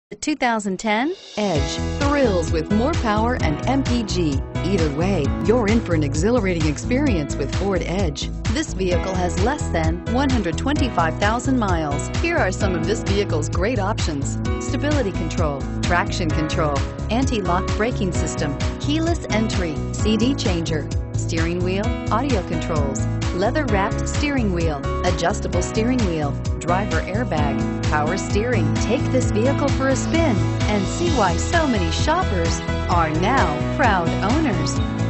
The 2010 Edge thrills with more power and MPG. Either way, you're in for an exhilarating experience with Ford Edge. This vehicle has less than 125,000 miles. Here are some of this vehicle's great options: stability control, traction control, anti-lock braking system, keyless entry, CD changer, steering wheel audio controls, leather-wrapped steering wheel, adjustable steering wheel, driver airbag, power steering. Take this vehicle for a spin and see why so many shoppers are now proud owners.